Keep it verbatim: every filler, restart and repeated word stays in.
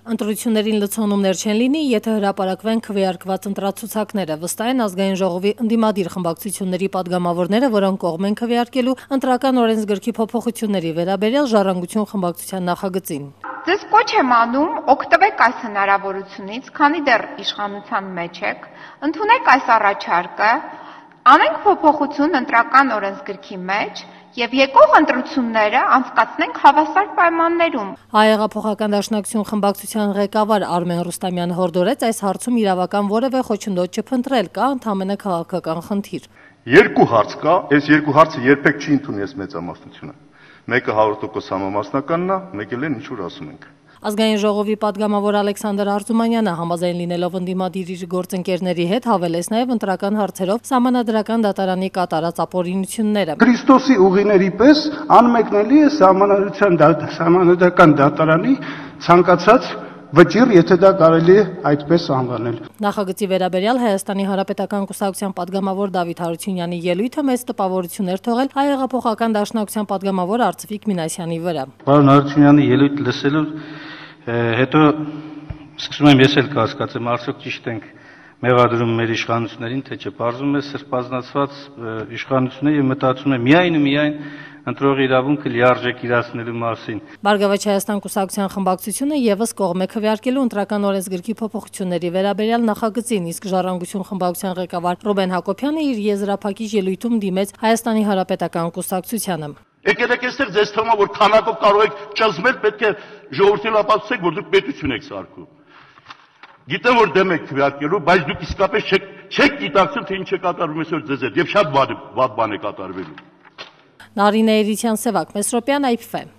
Ընտրություններին լցոնումներ չեն լինի, եթե հրապարակվեն քվեարկված ընտրացուցակները, վստահ են ազգային ժողովի ընդդիմադիր խմբակցությունների падգամավորները, որոնք կողմ են քվեարկելու ընտրական օրենսգրքի փոփոխությունների վերաբերյալ Ժառանգություն խմբակցության նախագծին։ Ձեզ կոչ եմ անում օգտվեք այս հնարավորությունից, քանի դեռ իշխանության մեջ եք, ընդունեք այս առաջարկը, անենք փոփոխություն ընտրական օրենսգրքի մեջ և եկող ընտրությունները անցկացնենք հավասար պայմաններում։ Հայեղափոխական դաշնակցություն խմբակցության ղեկավար Արմեն Ռուստամյանը հորդորեց այս հարցում իրավական որևէ խոչընդոտ չփնտրել, կա ընդամենը քաղաքական խնդիր։ Երկու հարց կա, այս երկու հարցը երբեք չի ընդունի այս մեծամասնությունը։ Մեկը հարյուր տոկոս համամասնականն է, մեկը էլ ինչ որ ասում ենք։ Ազգային ժողովի падգամավոր Ալեքսանդր Արզումանյանը համաձայն լինելով ընդդիմադիր իր գործընկերների հետ հավելեց նաև ընտրական հարցերով սահմանադրական դատարանի կատարած ապօրինությունները։ Քրիստոսի ուղիների պես անմեկնելի է սահմանադրական դատարանի ցանկացած վճիռ, եթե դա կարելի է այդպես անվանել։ Նախագծի վերաբերյալ Հայաստանի Հանրապետական կուսակցության падգամավոր Դավիթ Հարությունյանի ելույթը մեծ տպավորություններ թողել Հայեղափոխական դաշնակցության падգամավոր Արծվիկ Մինասյանի վրա։ Պարոն Հարությունյանի ելույթ լսելու հետո սկսում եմ ես էլ կասկածեմ, արդյոք ճիշտ ենք մեղադրում մեր իշխանություններին, թե չէ։ Պարզվում է սրբազնացված իշխանություններ եւ մտածում եմ միայն ու միայն ընտրողի իրավունքը լիարժեք իրացնելու մասին։ Բարգավաճ Հայաստան կուսակցության խմբակցությունը եւս կողմ է քվեարկելու ընտրական օրենսգրքի փոփոխությունների վերաբերյալ նախագծին, իսկ Ժառանգություն խմբակցության ղեկավար Ռուբեն Հակոբյանը իր եզրափակիչ ելույթում դիմեց Հայաստանի Հանրապետական կուսակցությանը։ Եկեք այստեղ ձեզ թվում է, որ քանակով կարող եք ճզմել, պետք է ժողովրդին ապացուցեք, որ դուք պետություն եք սարքում։ Գիտեմ, որ դեմ եք քվեարկելու, բայց դուք իսկապես չեք չեք գիտակցում, թե ինչ է կատարվում այսօր ձեզ հետ, եւ շատ վատ բան է կատարվելու։ Նարինե Էրիցյան, Սևակ Մեսրոպյան, Այ Փ Ֆ։